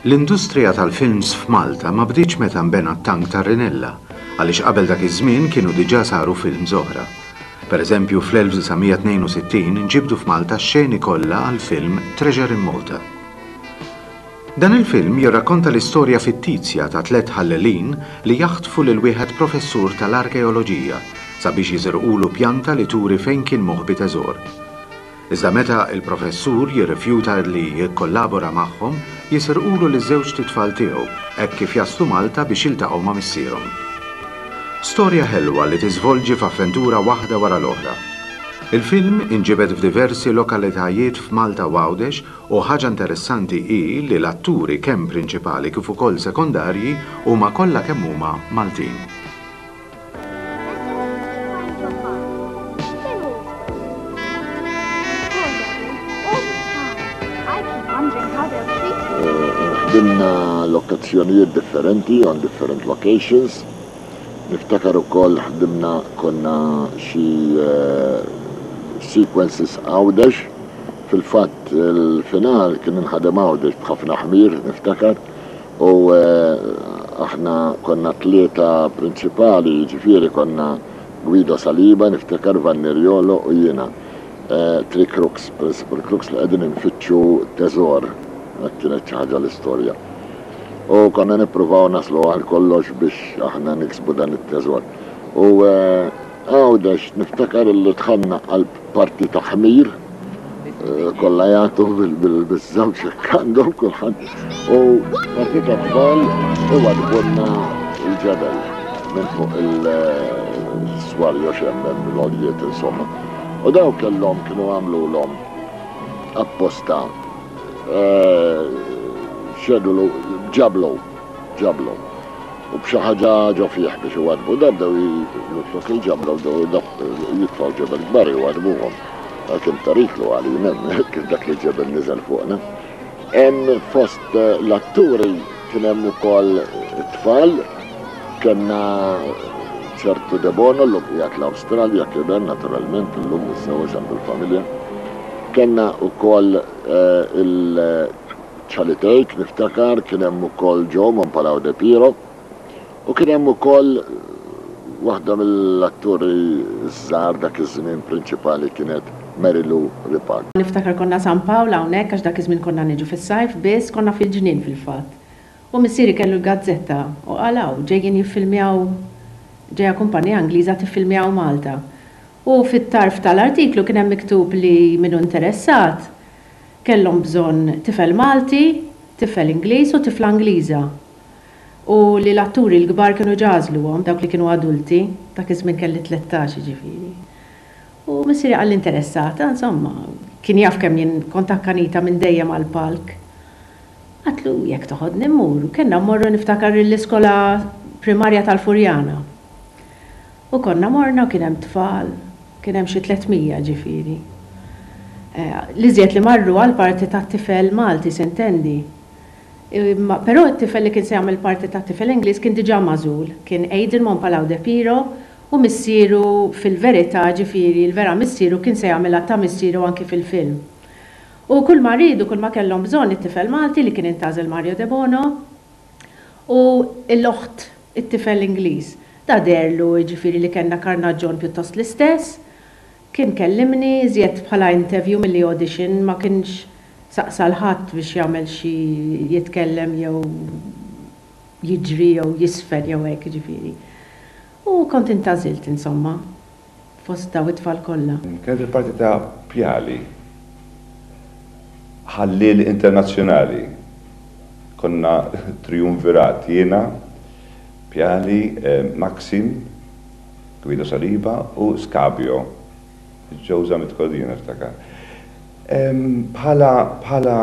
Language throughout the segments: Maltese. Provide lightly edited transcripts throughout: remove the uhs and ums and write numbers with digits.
L-industrija tal-films f'Malta ma bdietx meta nbena t-tank tar-Rinella, għaliex qabel dak iż-żmien kienu diġà saru films oħra. Pereżempju fl-1962 nġibdu f'Malta x-xeni kollha għall-film Treasure in Malta. Dan il-film jirrakkonta l-istorja fittizja ta' 3 ħallelin li jaħtfu lil wieħed professur tal-arkeoloġija sabiex jiżirqulu pjanta li turi fejn kien moħbi teżor. Iżda meta il-professur jirrifjuta li jikkollabora magħhom, jisirqulu liż-żewġ titfal tiegħu hekk kif jaslu Malta biex jiltaqgħu ma' missierhom. Storja ħelwa li tiżvolġi f'avventura waħda wara l-oħra. Il-film inġibed f'diversi lokalitajiet f'Malta Ghawdex u ħaġa interessanti hi li l-atturi kemm prinċipali kif ukoll sekondarji huma kollha kemm huma Maltin. ħdimna lokazzjonijiet differenti on different locations. Niftakar ukoll ħdimna konna xi sequences Ghawdex. Fil-fatt il-final kien inħadem Ghawdex b'ħafna ħmir niftakar u aħna konna 3 prinċipali, ġifieri konna Guido Saliba, niftakar Vannirjolo u jiena. 3 crooks, principal crooks li qegħdin infittxu teżor. Kienet xi ħaġa l-istorja. U konna nippruvaw naslu għal kollox biex aħna niksbu dan it-teżor. U Ghawdex niftakar li tħanna għal parti ta' ħmir kollha jagħtu bil-żewġ għandhom kulħadd. U parti ta' tfal u għadbunna il-ġebel minn fuq il-swaljo xemmen bil-għodijiet insomma. U daw kellhom kienu għamlulhom apposta xedulu ġablu u b'xi ħaġa ġo fih biex iwadbu dabdew jitlok il-ġablu jitfgħu ġebel kbar iwadbuhom. Kien tariklu għalina kif dak li ġebel niżel fuqna. Hemm fost l-atturi kien hemm ukoll tfal, kellna ċertu De Bono llum qiegħed l-Awstralja kien naturalment illum isseweġ għandu l-familja. Kenna ukoll il-ċalitejk niftakar, kien hemm ukoll Joe Monpalaw de Piro u kien hemm ukoll waħda mill-atturi żgħar dak iż-żmien prinċipali kienet Mary Lou Ripak. Niftakar konna San Pawl hawnhekk għax dak iż-żmien konna niġu fis-sajf biss konna fil-ġnien fil-fatt. U missieri kellu l-gazzetta u qalaw ġejjin jiffilmjaw ġejja kumpanija Ingliża tiffilmjaw Malta. U fit-tarf tal-artiklu kien hemm miktub li minnu interessat kellhom bżonn tifel Malti, tifel Ingliż u tifla Ingliża. U li l-atturi l-kbar kienu ġażluhom dawk li kienu adulti, dak iż-żmien kelli 13 ġifieri. U missieri qal interessata, insomma, kien jaf kemm jien kont akkanita minn dejjem għall-palk. Għatlu jekk toħodni mmur, kellna mmorru niftakar l-iskola primarja tal-Furjana. U konna morna u kien hemm tfal. Kien hemm xi 300 ġifieri. L-iżjed li marru għal parti tat-tifel Malti s'intendi. Però t-tifel li kien se jagħmel parti tat-tifel Ingliż kien diġà magħżul, kien Aiden Monpalaw de Piro u missieru fil-verità ġifieri l-vera missieru kien se jagħmilha ta' missieru anki fil-film. U kull ma rridu, kull ma kellhom bżonn it-tifel Malti li kien intażel Mario De Bono u l-oħt it-tifel Ingliż. Da derlu ġifieri li kellna karnaġġon pjuttost l-istess. Kien kellimni żjed bħala interview milli audition ma kienx saqsa l-ħadd biex jagħmel xi jitkellem jew jiġri jew jisfer jew hekk ġifieri. U kont intażilt insomma fost daw it-tfal kollha. Kienet il-parti ta' Pjali ħallil internazzjonali. Konna triumvirat jiena, Pjali, Maxim, Guido Saliba u Skabio. Ġewża mitkodin niftakar. Bħala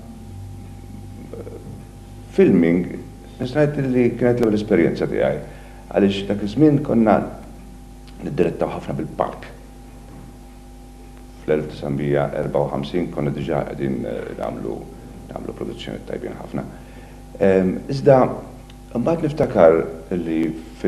filming, nisnajt li kienet l-ewwel esperjenza tiegħi. Għaliex dak iż-żmien konna niddirettaw ħafna bil-park. Fl-1954 konna diġà qegħdin nagħmlu produzzjoni tajbin ħafna. Iżda mbagħad niftakar li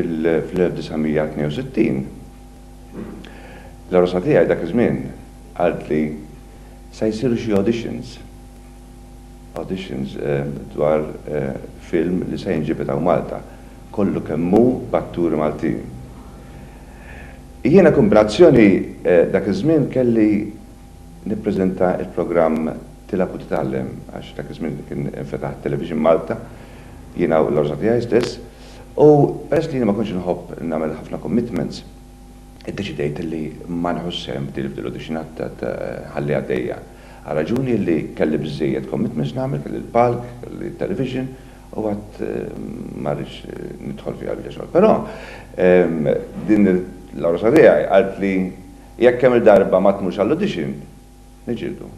fil-1962 l-rosa tiegħi dak iż-żmien qalt li se jsiru xi auditions auditions dwar film li se jinġibet hawn Malta, kollu kemmu b'atturi Maltin. Jiena kombinazzjoni dak iż-żmien kelli nippreżenta il-programm Tilab u titgħallem għax dak iż-żmien kien infetaħ Television Malta, jiena u l-orża tiegħi stess, u peress li ma kontx inħobb nagħmel ħafna commitments, iddeċidejt li ma nħoss hemm fil-auditionat ħalli għaddejja. Raġuni li kelli bżejjed commitments nagħmel, kelli l-palk, kelli television, u għat marriċ nidħol fi għalbi xogħol. Però din l-orsa tiegħi għalt li jekk kemm il-darba ma tmux għall-audition, niġildu.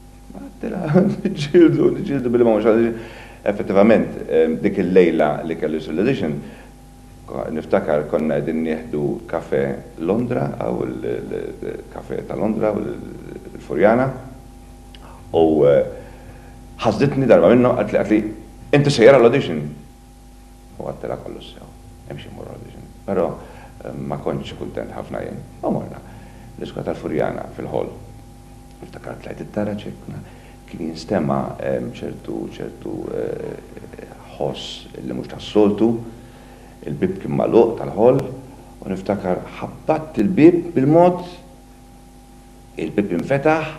Niġildu billi ma mhux għall-audition. Effettivament, dik il-lejla li kelli l-audition, niftakar konna qegħdin nieħdu kafe Londra, aw il-kafe ta' Londra, u l-Furjana, u ħasditni darba minnu għatli, inti sejjera l-audition. U għattela kollu sew, emxie mor l-audition. Pero ma konċ kuntent ħafna jen. U morna, l-iskola tal-Furjana fil-ħol. Niftakar tlajt it-tara ċekna, kien jinstema ċertu ħoss li mux tas-soltu, il-bib kien maluq tal-ħol, u niftakar ħabbat il-bib bil-mod, il-bib infetaħ,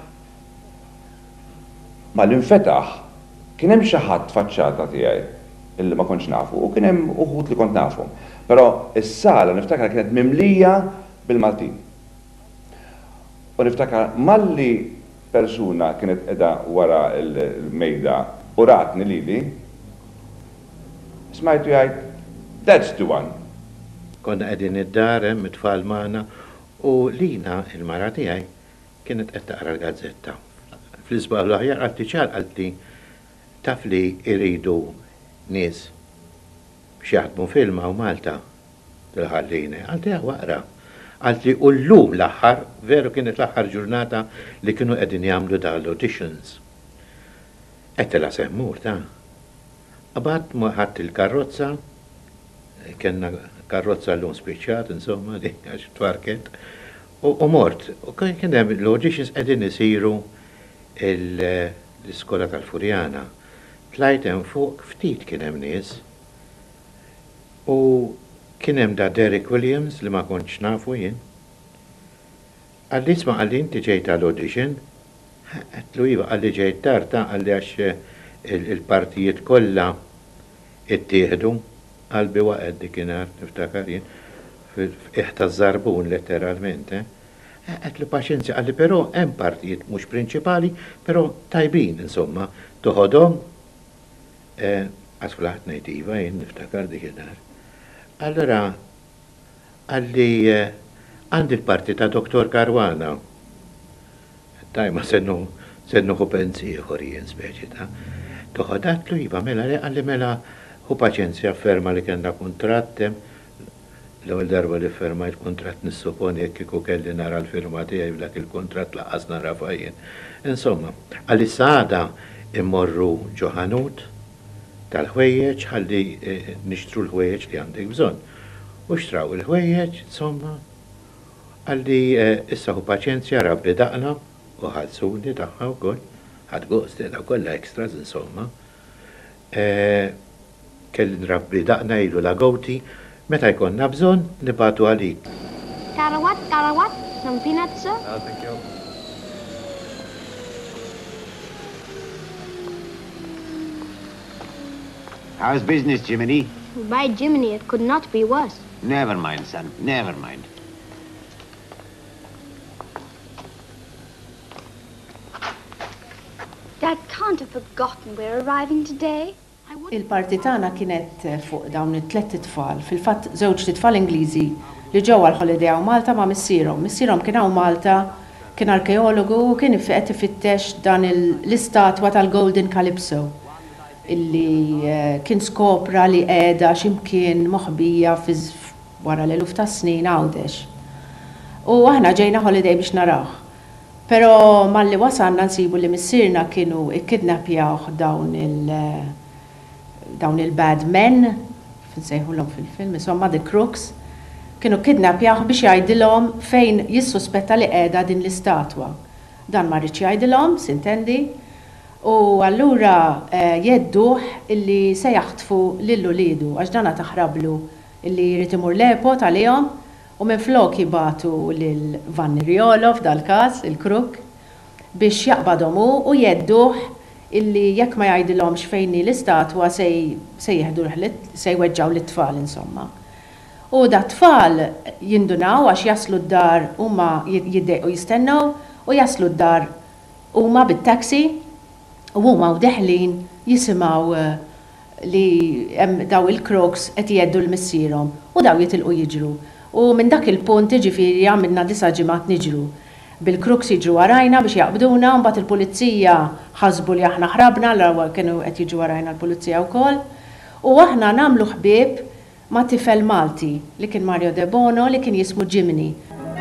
ma l-infetaħ kien hemm xi ħadd faċċata tiegħi illi ma kontx nafu u kien hemm uħud li kont nafhom. Però is-sala niftakar kienet mimlija bil-Maltin. U niftakar malli persuna kienet qiegħda wara l-mejda u ratni lili, smajtu jgħid, that's the one. Konna qegħdin id-dar hemm it-tfal magħna u lina il-mara tiegħi kienet qed taqra l-gazzetta. Fl-isbaħ l-aħjar għalti ċar għalti taf li iridu nies biex jaħdmu filma u Malta l-ħallina. Għalti għawaqra. Għalti u l-lum l-aħħar, veru kienet l-aħħar ġurnata li kienu qegħdin jagħmlu da l-auditions. Qed la semmur ta' Qabad ħadd il-karrozza, kellna karrozza l-lum spiċċat, insomma, li għax twarket, u mort. U kien hemm l-auditions qegħdin isiru l-iskola tal-Furjana. Tlajt hemm fuq ftit kien hemm nies u kien hemm da Derek Williams li ma kontx nafu jien. Għalli isma' għalli inti ġejt għall-audition, għatlu iva għalli ġejt tarta għalli għax il-partijiet kollha ittieħdu qalbi waqgħed dikinhar niftakar jien f'iħta żarbun letteralment. Għatlu paċenzja, għalli però hemm partijiet mhux prinċipali, però tajbin, insomma, toħodhom għasflaħt nejtiva, jien niftakar dik id-dar. Allora, għalli għandi l-parti ta' Dr. Karwana. Tajma sennu hu pensi jien speċi ta' toħodatlu jiva mela li għalli mela hu paċenzja ferma li kenda kontrattem. L-ewwel darba li ferma il-kontrat nissuponi jekk kieku kelli nara l-firma tiegħi dak il-kontrat laqas nara fajjin. Insomma, għalli saada immorru ġoħanut tal-ħwejjeġ ħalli nixtru l-ħwejjeġ li għandek bżonn. U xtraw il-ħwejjeġ, insomma, għalli issa hu paċenzja rabbi daqna u ħadsuni tagħha wkoll, ħadd gost da kollha extras insomma. Kelli nrabbi daqna ilu la gowti, meta jkollna bżonn nibatu għalik. Karawat, some peanuts, sir? Oh, thank you. How's business, Jiminy? By Jiminy, it could not be worse. Never mind, son, never mind. Dad can't have forgotten we're arriving today. Il-parti tagħna kienet fuq dawn it-tlet tfal, fil-fatt żewġ tfal Ingliżi li ġewwa l-holiday hawn Malta ma' missierhom. Missierhom kien hawn Malta, kien arkeologu u kien qed ifittex dan l-istatwa tal-Golden Calypso illi kien skopra li qiegħda x'imkien moħbija wara l-eluf ta' snin Ghawdex. U aħna ġejna holiday biex narawh. Però malli wasalna nsibu li missierna kienu ikkidnappjawh dawn il-bad men, nsejħulhom fil-film, insomma the crooks, kienu kidnappjawh biex jgħidilhom fejn jissuspetta li qiegħda din l-istatwa. Dan ma rridx jgħidilhom, sintendi, U allura jedduh illi se jaħtfu lill-ulidu għax dana taħrablu illi jrid imur l-airport għalihom u minflok jibatu lil Vanni Riolo f'dal-każ, il-kruk, biex jaqbadhom u jedduh illi jekk ma jgħidilhomx fejn l-istatwa se jweġġaw lit-tfal insomma. U da tfal jindunaw għax jaslu d-dar huma jiddejqu jistennew u jaslu d-dar huma bit-taxi u huma deħlin jisimgħu li hemm daw il-crocs qed jgħeddu l-missierhom u daw jitilqu jiġru. U minn dak il-punt ġifieri għamilna 9 ġimgħat niġru. Bil-crooks jiġru warajna biex jaqbduna, mbagħad il-pulizija ħasbu li aħna ħrabna l kienu qed jiġu warajna l-pulizija wkoll. U aħna nagħmlu ħbieb ma' tifel Malti li kien Mario De Bono li kien jismu Jiminy.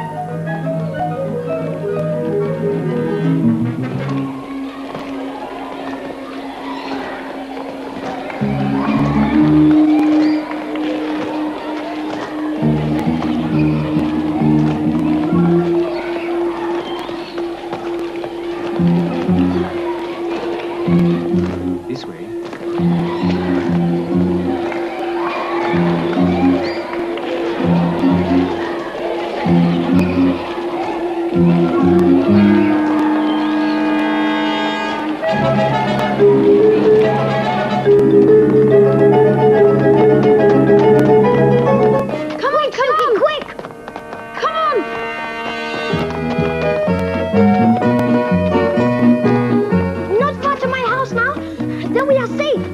This way. Come on, quick! Come on! Not far to my house now. Then we are safe.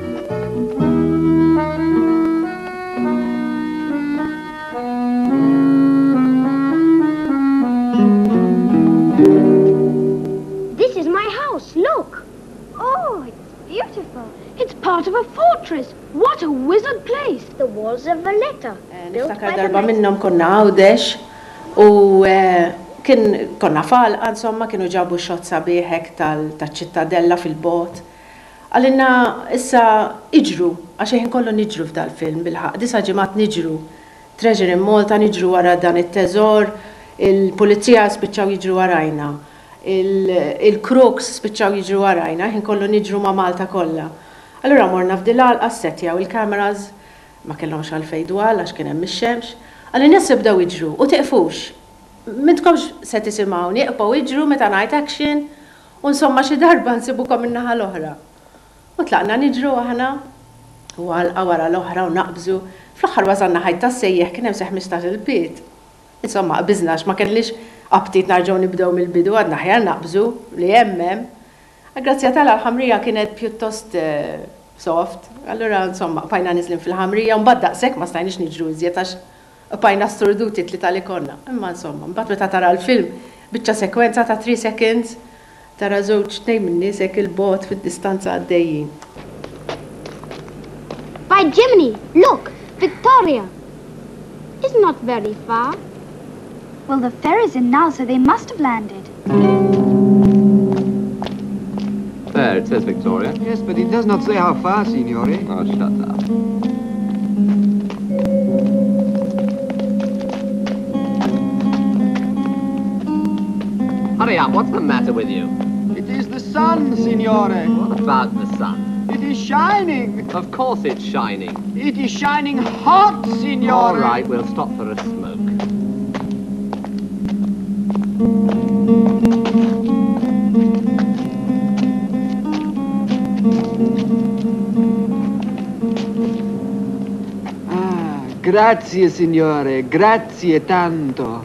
This is my house. Look. Oh, it's beautiful. It's part of a fortress. What a wizard place. The walls of Valletta. Niftakar darba minnhom konna Ghawdex u kien konna falqa insomma kienu ġabu xott sabiħek tal-ċittadella fil-bot. Għalina issa iġru, għax ħin kollu niġru f'dal-film bil-ħaq, 9 ġimgħat niġru. Treasure in Malta niġru wara dan it-teżor, il-pulizija spiċċaw jiġru warajna, il-crooks spiċċaw jiġru warajna, ħin kollu niġru ma' Malta kollha. Allura morna f'dilal assetjaw il-kameras, ma kellhomx għalfejn dwar għax kien hemm ix-xemx, għalina sebdew jiġru u tiqfux. M'intkomx se tisimgħuni, iqbgħu jiġru meta ngħid action u insomma xi darba nsibukom in-naħa l-oħra. U tlaqna niġru aħna u għalqa wara l-oħra u naqbżu. Fl-aħħar wasalna ħajt tas-sejjeħ kien hemm 15 il-pied. Insomma qbiżna ma kellix aptit narġgħu nibdew mill-bidu għadna ħjar naqbżu li hemm. Grazzja tal-ħamrija kienet pjuttost soft. Allura insomma pajna niżlin fil-ħamrija u mbagħad daqshekk ma stajniex niġru iżjed għax pajna storduti tlieta li konna. Imma insomma mbagħad meta tara l-film biċċa sekwenza ta' 3 seconds tara żewġ tnejn minn niesek il-bot fid-distanza għaddejjin. By Jiminy, look, Victoria. It's not very far. Well, the ferry's in now, so they must have landed. There, it says Victoria. Yes, but it does not say how far, signore. Oh, shut up. Hurry up, what's the matter with you? It is the sun, signore. What about the sun? It is shining. Of course it's shining. It is shining hot, signore. All right, we'll stop for a smoke. Grazie, signore. Grazie tanto.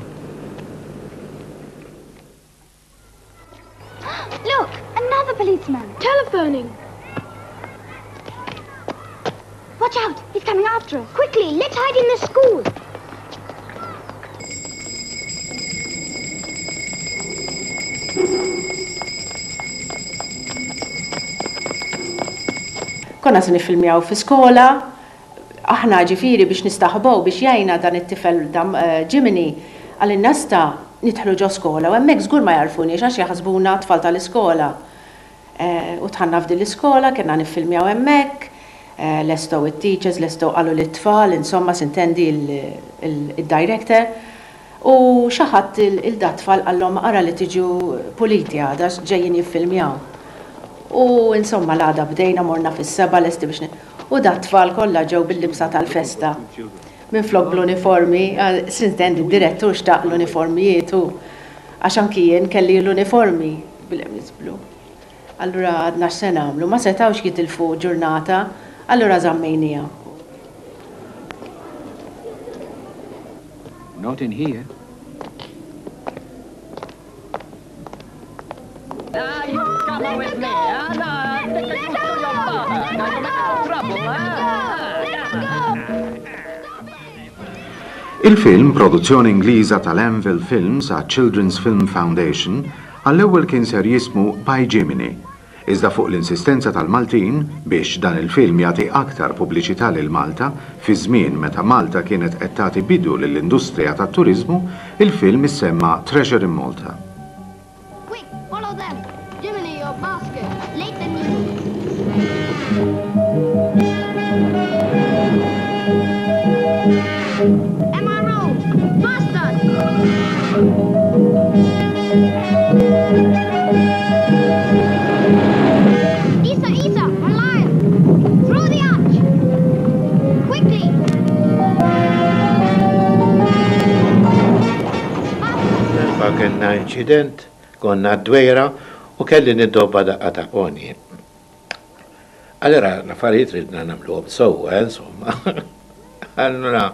Look, another policeman. Telephoning. Watch out, he's coming after us. Quickly, let's hide in the school. Konna se nifilmjaw fi skola, aħna ġifieri biex nistaħbow biex jgħinna dan it-tifel Jiminy għal-innasta nidħlu ġo skola u hemmhekk żgur ma jarfuniex għax jaħsbuna tfal tal-iskola. U tħanna f'din l-iskola kienna niffilmjaw hemmhekk, lestow it-teachers, lestow qalu lit-tfal, insomma sintendi il-director. U xaħat il-dat tfal qallhom ara li tiġu puliti għada ġejjin jiffilmjaw. U insomma l-għada bdejna morna fis-seba l-esti biex u da tfal kollha ġew bil-libsa tal-festa. Minn flok bl-uniformi, sinten id-direttur xtaq l-uniformijiet u għax anki jien kelli l-uniformi bil-emis blu. Allura għadna x'se nagħmlu, ma setawx jitilfu ġurnata, allura żammejnija. Not in here. Now you come with me, huh? Now, take a look to your father. Now you make no trouble, Il-film, produzzjoni Ingliża tal-Anvil Films għal Children's Film Foundation, għall-ewwel kien ser jismu By Jiminy. Iżda fuq l-insistenza tal-Maltin biex dan il-film jagħti aktar pubbliċità lil Malta fi żmien meta Malta kienet qed tagħti bidu lill-industrija tat-turiżmu, il-film issemma Treasure in Malta. Quick, follow them. Jiminy, your basket. Late than you. Emma Rowe, bastard! Isa, we're live. Through the arch. Quickly. Nerfa kena incident, konna d-dwejra u kelli niddoba daqqa ta' oni. Allora, l-affarijiet ridna namluhom sewwa, insomma. Allora,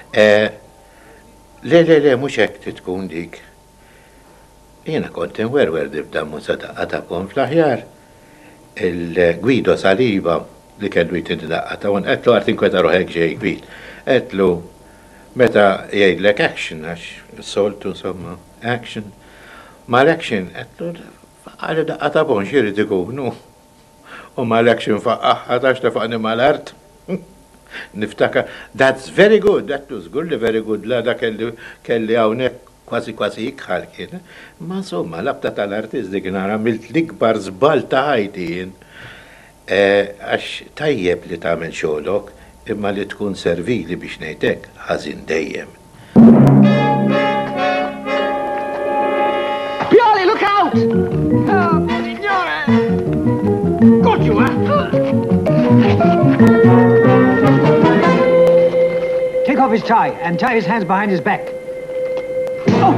le, mhux hekk tkun dik. Jiena kont inwerwer dibda musa daqqa ta' pon fl-aħjar. Il-Gwido Saliba li kellu jtindi daqqa ta' un, għetlu għartin kweta roħek ġej gwid. Għetlu, meta jgħidlek action, għax soltu insomma, action. Ma l-action, għetlu, għalli daqqa ta' pon xiri tikunu. U ma l-action faqqaħ, għatax ta' faqni ma l-art. Niftaka, that's very good, that was good, very good, la da kelli għawnek kważi ikħal kien. Ma insomma, l-abta tal-artist dik nara għamilt l-ikbar żball ta' ħajti jien. Għax tajjeb li tagħmel xogħolok, imma li tkun servili biex ngħidlek ħażin dejjem. Pioli, look out! Oh, signore! Got you, Take off his tie and tie his hands behind his back. Oh!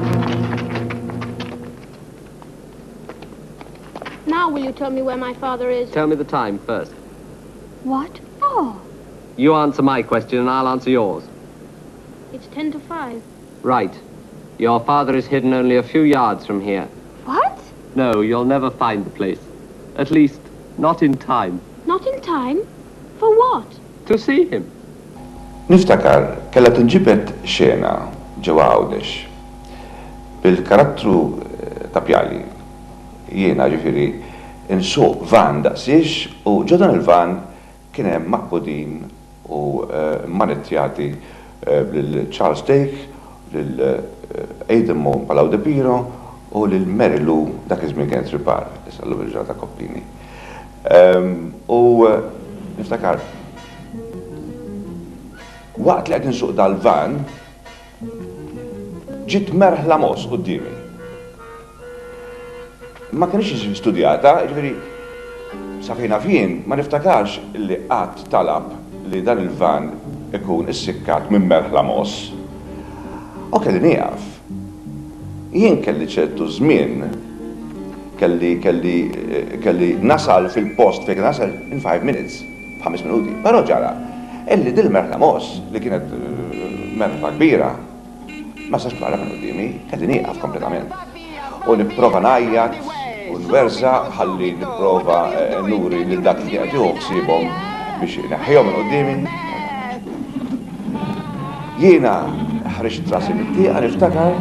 Now will you tell me where my father is? Tell me the time first. What? Oh. You answer my question and I'll answer yours. It's 10 to 5. Right. Your father is hidden only a few yards from here. What? No, you'll never find the place. At least, not in time. Not in time? For what? To see him. Niftakar, kella tinġibet xena ġewwa Ghawdex. Bil-karattru ta' Pjali, jiena ġifieri insuq van daqsiex u ġodan il-van kien hemm maqbudin u manettjati lil-Charles Dake, lil-Aidan Mon Palau de Piro u lil-Merilu dak iż-żmien kienet ripar, issa l-ġurnata Koppini. U niftakar, waqt li qed insuq dal-van, ġiet merħla mos qudiemi. Ma kienx studjata, ġifieri safina fien ma niftakarx li qatt talab li dan il-van ikun issikkat minn merħla mos. U kelli nieqaf. Jien kelli ċertu żmien kelli nasal fil-post fejn nasal in 5 minutes, 5 minuti. Però ġara, illi dil-merħla mos li kienet merħla kbira, ma sax bħala minn qudiemi, kelli nieqaf kompletament. U nipprova ngħajjat u nwerża ħalli nipprova nuri lil dak li qed jieħu ħsiebhom biex neħħihom minn qudiemi. Jiena ħriġt rasi mit-tieqa niftakar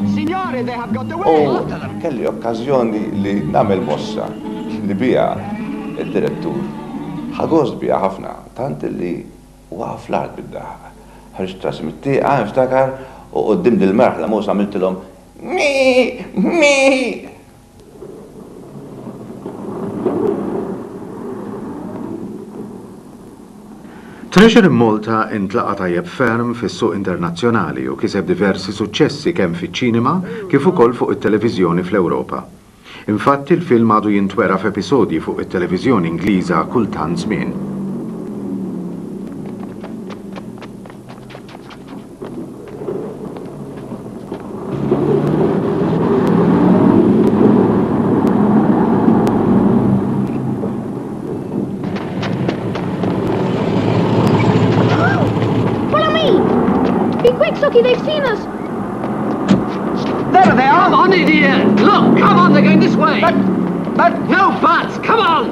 u kelli okkażjoni li nagħmel mossa li biha id-direttur. Ħagost biha ħafna, tant li waqaf l-art bid-daħħa. Ħriġt rasi mit-tieqa niftakar u qudiem dil-merħla mhux għamiltilhom mi. Treasure in Malta intlaqa tajjeb ferm fis-suq internazzjonali u kiseb diversi suċċessi kemm fiċ-ċinema kif ukoll fuq it-televiżjoni fl-Ewropa. Infatti il-film għadu jintwera f'episodji fuq it-televiżjoni Ingliża kultant żmien. They've seen us! There they are! On it here! Look, come on, they're going this way! But... No buts! Come on!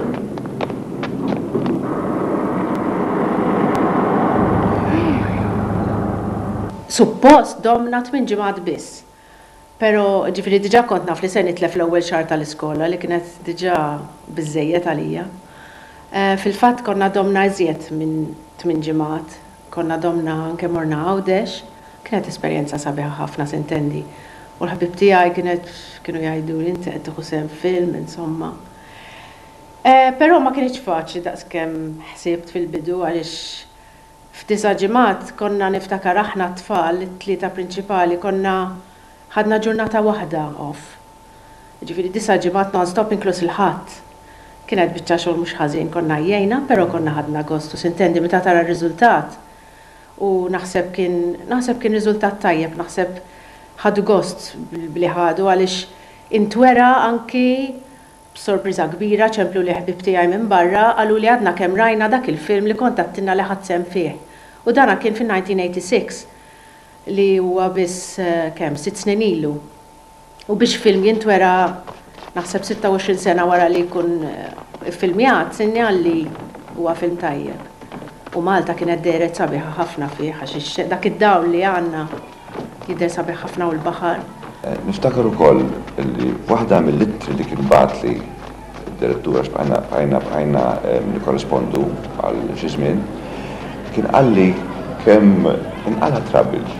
Suppost domna 8 ġimgħat biss. Pero ġifieri diġà kont naf li se nitlef l-ewwel xahar tal-iskola li kienet diġà biżejjed għalija. Fil-fatt konna domna iżjed minn 8 ġimgħat. Konna domna anke morna Ghawdex. Kienet esperjenza sabiħa ħafna sintendi. U l-ħabib tiegħi kienu jgħidu li inti qed tieħu sehem film, insomma. Però ma kienx faċli daqskemm ħsibt fil-bidu għaliex f'9 ġimgħat konna niftakar aħna t-tfal, it-tlieta prinċipali, konna ħadna ġurnata waħda off. Ġifieri 9 ġimgħat non-stop inkluż il-ħadd. Kienet biċċa xogħol mhux ħażin konna jgħinna, però konna ħadna gost u sintendi meta tara r-riżultat. U naħseb kien riżultat tajjeb, naħseb ħadu gost li ħadu għaliex intwera anki b'sorpriża kbira ċemplu li ħbib tiegħi minn barra qalu li għadna kemm rajna dak il-film li kont għattinna li ħadd sehem fih. U dana kien fin-1986 li huwa biss kemm 6 snin ilu. U biex film jintwera naħseb 26 sena wara li jkun iffilmjat sinjal li huwa film tajjeb. U Malta kienet deret sabiħa ħafna fih għax dak id-dawl li għandna jidher sabiħ ħafna u l-baħar. Niftakar ukoll li waħda mill-ittri li kien bat li d-direttura bħajna nikkorrispondu għal xi żmien kien qalli kemm inqala trabil.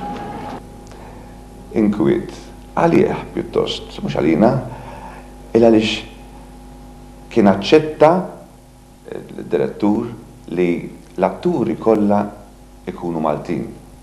Inkwiet għalih pjuttost, mhux għalina, illa għaliex kien aċċetta l-direttur li l-atturi kollha ikunu Maltin.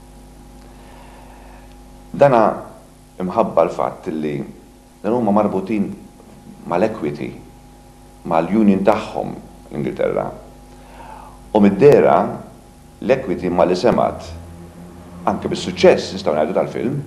Dana imħabba l-fatt li dan huma marbutin mal-equity, mal-union tagħhom l-Ingilterra. U mid-dera l-equity ma li semat anke bis-suċċess nistgħu ngħidu tal-film,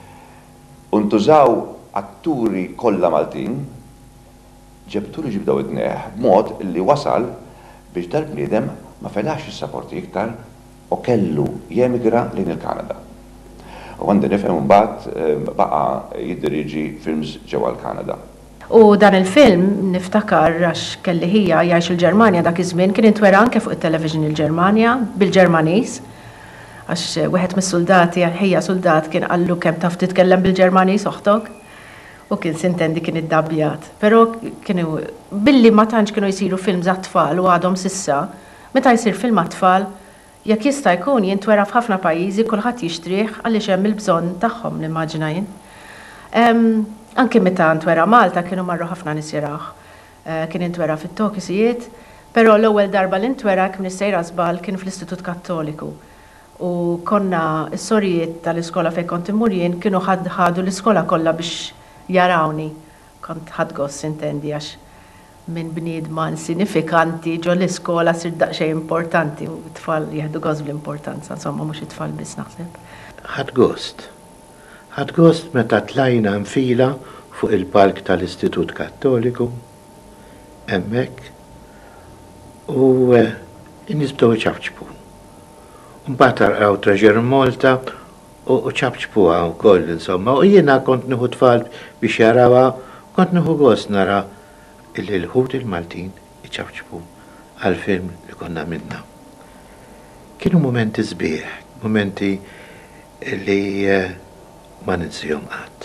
u ntużaw atturi kollha Maltin, ġebturi ġibdew id-dneħ b'mod li wasal biex dal-bniedem ma felax is-sapporti iktar u kellu jemigra lejn il-Kanada. U għandi nifhem mbagħad baqa' jiddiriġi films ġewwa l-Kanada. U dan il-film niftakar għax kelli hija jgħix il-Ġermanja dak iż-żmien kien intwera anke fuq it-television il-Ġermanja bil-Ġermaniż għax wieħed mis-soldati ħejja soldat kien qallu kemm taf titkellem bil-Ġermaniż oħtok u kien sintendi kien iddabjat. Però kienu billi ma tantx kienu jsiru films għat-tfal u għadhom sissa, meta jsir film għat-tfal jekk jista' jkun jintwera f'ħafna pajjiżi kulħadd jixtrih għaliex hemm il-bżonn tagħhom nimmaġina jien. Anke meta ntwera Malta kienu marru ħafna nies jaraw. Kien intwera fit-Tokisijiet, però l-ewwel darba li ntwera kien sejra żball kien fl-Istitut Kattoliku. U konna s-sorijiet tal-iskola fejn kont imur jien kienu ħadu l-iskola kollha biex jarawni. Kont ħadd gost intendi għax minn bniedma sinifikanti ġo l-iskola sir daqsxejn importanti u t-tfal jieħdu gost bl-importanza, insomma mhux it-tfal biss naħseb. Ħadd gost meta tlajna nfila fuq il-park tal-Istitut Kattoliku hemmhekk u nisbdew iċabċbu. Mbagħad araw Xandir Malta u ċabċbuha wkoll insomma u jiena kont nieħu tfal biex jarawha, kont nieħu gost nara il-ħut il-Maltin iċabċbu għal-film li konna minna. Kienu momenti sbieħ, momenti li ma ninsihom qatt.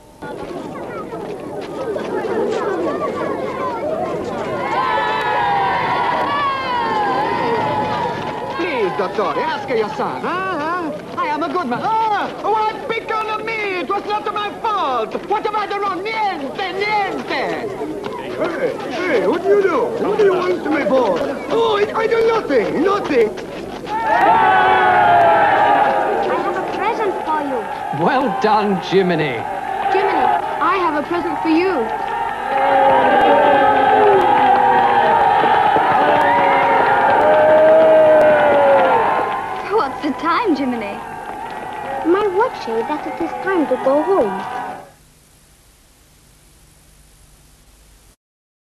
Please, Dottore, ask your son, I am a good man. Why pick on me? It was not my fault. What have I done wrong? Niente! Hey, what do you do? What do you want me for? Oh, I do nothing. I have a present for you. Well done, Jiminy. Jiminy, I have a present for you. Jiminy. My watch says that it is time to go home.